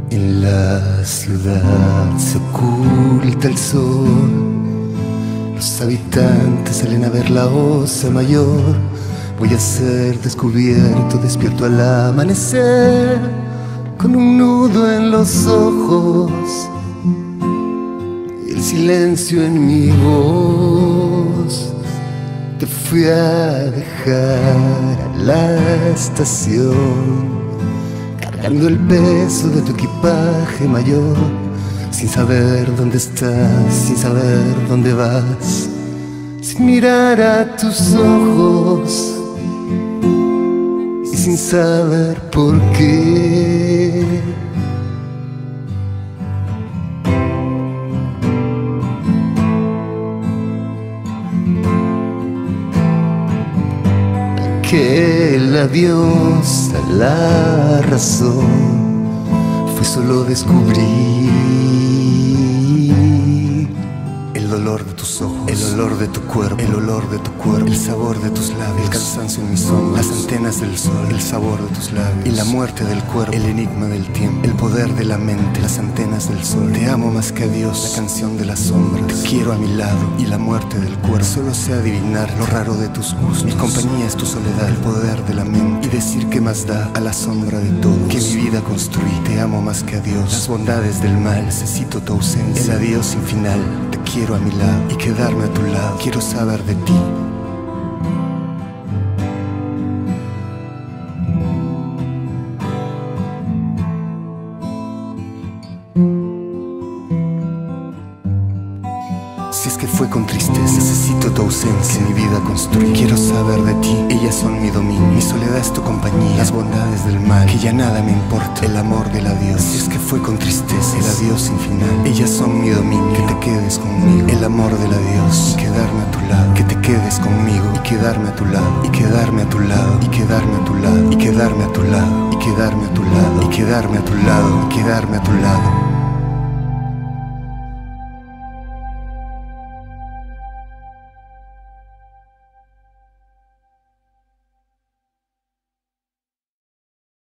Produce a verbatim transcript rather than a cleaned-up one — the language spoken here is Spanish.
En la ciudad se oculta el sol, los habitantes salen a ver la osa mayor. Voy a ser descubierto, despierto al amanecer, con un nudo en los ojos y el silencio en mi voz. Te fui a dejar a la estación, cargando el peso de tu equipaje mayor, sin saber dónde estás, sin saber dónde vas, sin mirar a tus ojos y sin saber por qué. Que el adiós a la razón fue solo descubrir el dolor de tus ojos, el olor de tu cuerpo, el olor de tu cuerpo, el sabor de tus labios, el cansancio en mis hombros, las antenas del sol, el sabor de tus labios y la muerte del cuerpo, el enigma del tiempo, el poder de la mente, las antenas del sol. Te amo más que a Dios, la canción de las sombras. Te quiero a mi lado y la muerte del cuerpo. Solo sé adivinar lo raro de tus gustos. Mi compañía es tu soledad, el poder de la mente, y decir que más da a la sombra de todo que mi vida construí. Te amo más que a Dios, las bondades del mal, necesito tu ausencia, el adiós sin final. Te quiero a mi lado y quedarme a tu lado. Quiero saber de ti. Si es que fue con tristeza, necesito tu ausencia, mi vida construí. Quiero saber de ti, ellas son mi dominio, mi soledad es tu compañía, las bondades del mal, que ya nada me importa, el amor del adiós. Si es que fue con tristeza, el adiós sin final, ellas son mi dominio, que te quedes conmigo, el amor del adiós, quedarme a tu lado, que te quedes conmigo y quedarme a tu lado, y quedarme a tu lado, y quedarme a tu lado, y quedarme a tu lado, y quedarme a tu lado, y quedarme a tu lado, y quedarme a tu lado.